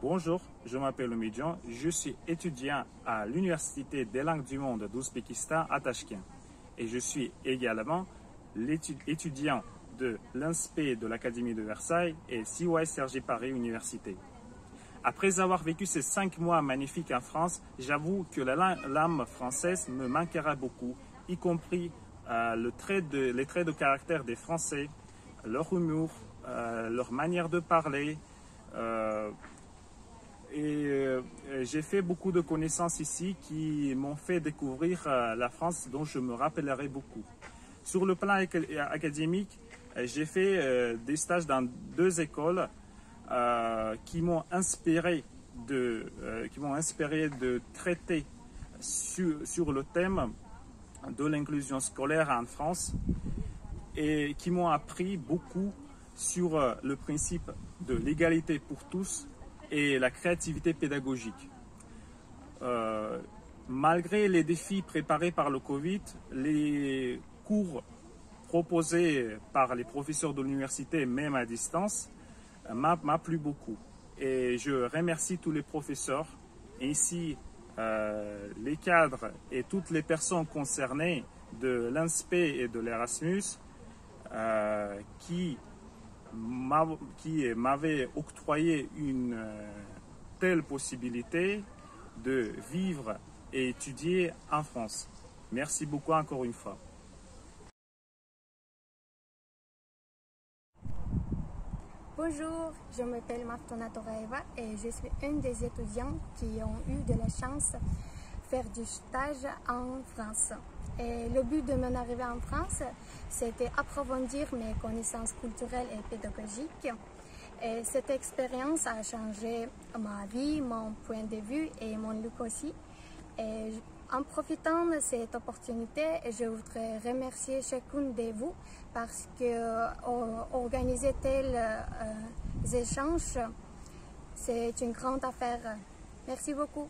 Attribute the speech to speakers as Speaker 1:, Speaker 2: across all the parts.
Speaker 1: Bonjour, je m'appelle Omidjan, je suis étudiant à l'Université des langues du monde d'Ouzbékistan à Tachkent et je suis également étudiant de l'INSPE de l'Académie de Versailles et CYSRG Paris Université. Après avoir vécu ces 5 mois magnifiques en France, j'avoue que la langue française me manquera beaucoup, y compris les traits de caractère des Français, leur humour, leur manière de parler. J'ai fait beaucoup de connaissances ici qui m'ont fait découvrir la France dont je me rappellerai beaucoup. Sur le plan académique, j'ai fait des stages dans 2 écoles qui m'ont inspiré de traiter sur le thème de l'inclusion scolaire en France et qui m'ont appris beaucoup sur le principe de l'égalité pour tous et la créativité pédagogique. Malgré les défis préparés par le Covid, les cours proposés par les professeurs de l'université, même à distance, m'a plu beaucoup. Et je remercie tous les professeurs, ainsi les cadres et toutes les personnes concernées de l'INSPE et de l'Erasmus qui m'avaient octroyé une telle possibilité de vivre et étudier en France. Merci beaucoup encore une fois.
Speaker 2: Bonjour, je m'appelle Martona Toraeva et je suis une des étudiants qui ont eu de la chance de faire du stage en France. Et le but de mon arrivée en France, c'était approfondir mes connaissances culturelles et pédagogiques. Et cette expérience a changé ma vie, mon point de vue et mon look aussi. Et en profitant de cette opportunité, je voudrais remercier chacune de vous parce que organiser tels échanges, c'est une grande affaire. Merci beaucoup.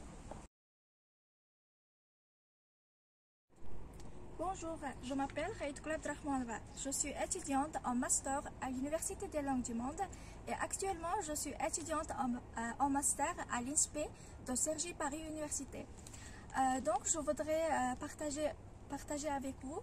Speaker 3: Bonjour, je m'appelle Raïd Abdrahmanova. Je suis étudiante en master à l'Université des langues du monde et actuellement je suis étudiante en master à l'INSPE de CERGI Paris Université. Donc je voudrais partager avec vous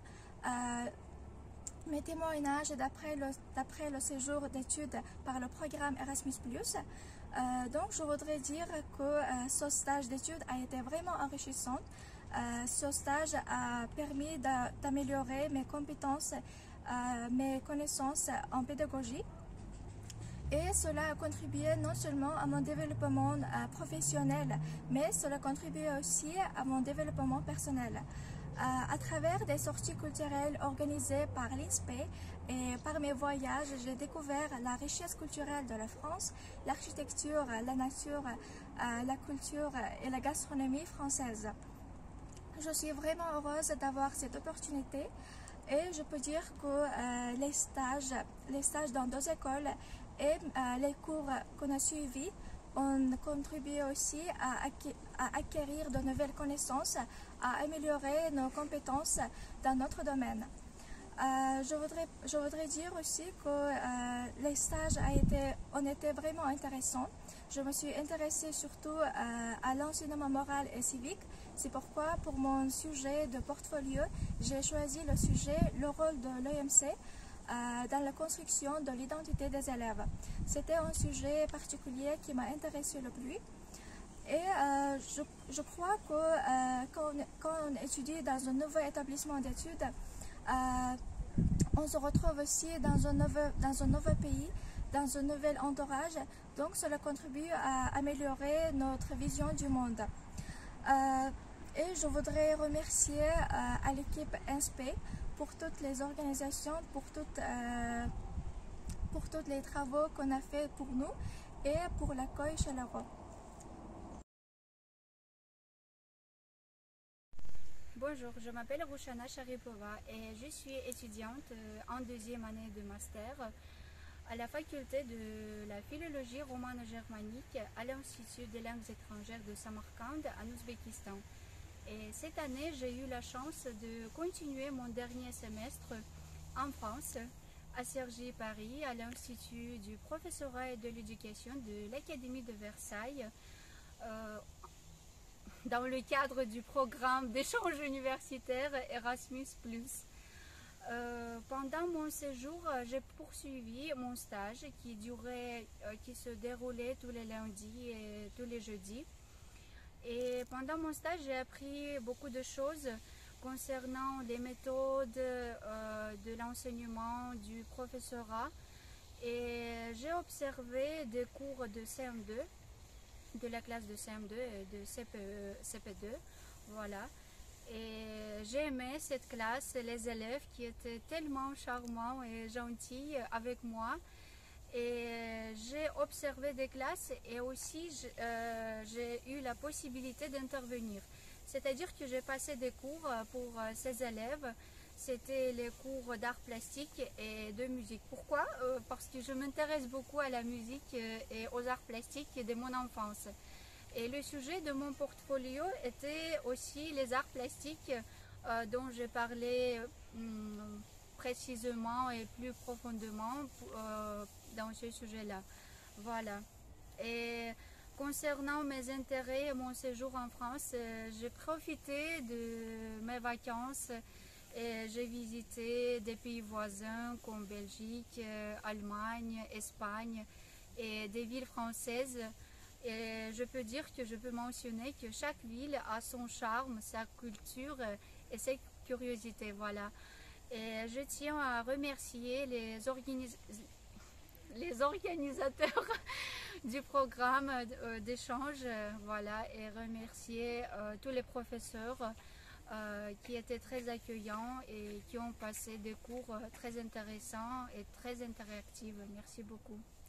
Speaker 3: mes témoignages d'après le séjour d'études par le programme Erasmus+. Donc je voudrais dire que ce stage d'études a été vraiment enrichissant. Ce stage a permis d'améliorer mes compétences, mes connaissances en pédagogie. Et cela a contribué non seulement à mon développement professionnel, mais cela a contribué aussi à mon développement personnel. À travers des sorties culturelles organisées par l'INSPE et par mes voyages, j'ai découvert la richesse culturelle de la France, l'architecture, la nature, la culture et la gastronomie française. Je suis vraiment heureuse d'avoir cette opportunité et je peux dire que les stages dans 2 écoles et les cours qu'on a suivis ont contribué aussi à acquérir de nouvelles connaissances, à améliorer nos compétences dans notre domaine. Je voudrais dire aussi que les stages ont été vraiment intéressants. Je me suis intéressée surtout à l'enseignement moral et civique. C'est pourquoi pour mon sujet de portfolio, j'ai choisi le sujet « Le rôle de l'EMC » dans la construction de l'identité des élèves. C'était un sujet particulier qui m'a intéressé le plus. Et je crois que quand on étudie dans un nouveau établissement d'études, on se retrouve aussi dans un nouveau pays, dans un nouvel entourage. Donc cela contribue à améliorer notre vision du monde. Et je voudrais remercier à l'équipe INSPE pour toutes les organisations, pour tous les travaux qu'on a fait pour nous et pour l'accueil chaleureux.
Speaker 4: Bonjour, je m'appelle Rouchana Sharipova et je suis étudiante en 2e année de master à la faculté de la philologie romano-germanique à l'Institut des langues étrangères de Samarcande en Ouzbékistan. Et cette année, j'ai eu la chance de continuer mon dernier semestre en France à Cergy, Paris, à l'Institut du professorat et de l'éducation de l'Académie de Versailles, dans le cadre du programme d'échange universitaire Erasmus+. Pendant mon séjour, j'ai poursuivi mon stage qui se déroulait tous les lundis et tous les jeudis. Et pendant mon stage, j'ai appris beaucoup de choses concernant les méthodes de l'enseignement du professorat. Et j'ai observé des cours de CM2, de la classe de CM2 et de CP2. Voilà. Et j'ai aimé cette classe, les élèves qui étaient tellement charmants et gentils avec moi. Et j'ai observé des classes et aussi j'ai eu la possibilité d'intervenir. C'est-à-dire que j'ai passé des cours pour ces élèves. C'était les cours d'art plastique et de musique. Pourquoi? Parce que je m'intéresse beaucoup à la musique et aux arts plastiques dès mon enfance. Et le sujet de mon portfolio était aussi les arts plastiques dont j'ai parlé précisément et plus profondément dans ce sujet-là. Voilà. Et concernant mes intérêts et mon séjour en France, j'ai profité de mes vacances et j'ai visité des pays voisins comme Belgique, Allemagne, Espagne et des villes françaises. Et je peux dire que je peux mentionner que chaque ville a son charme, sa culture et ses curiosités. Voilà. Et je tiens à remercier les organisateurs du programme d'échange, voilà, et remercier tous les professeurs qui étaient très accueillants et qui ont passé des cours très intéressants et très interactifs. Merci beaucoup.